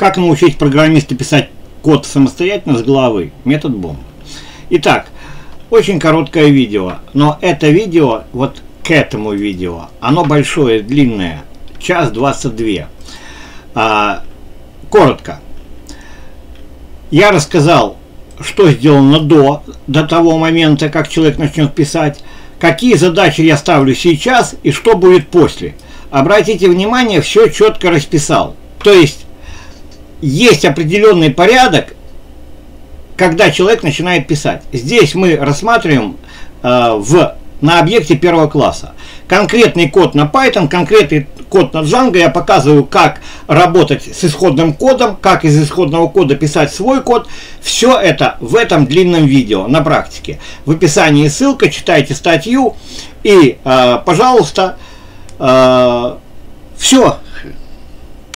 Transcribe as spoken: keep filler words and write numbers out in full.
Как научить программиста писать код самостоятельно с головы? Метод бомб. Итак, очень короткое видео, но это видео, вот к этому видео, оно большое, длинное, час двадцать два. А, коротко. Я рассказал, что сделано до, до того момента, как человек начнет писать, какие задачи я ставлю сейчас и что будет после. Обратите внимание, все четко расписал. То есть, есть определенный порядок, когда человек начинает писать. Здесь мы рассматриваем э, в, на объекте первого класса. Конкретный код на Python, конкретный код на Django. Я показываю, как работать с исходным кодом, как из исходного кода писать свой код. Все это в этом длинном видео на практике. В описании ссылка, читайте статью и, э, пожалуйста, э, все.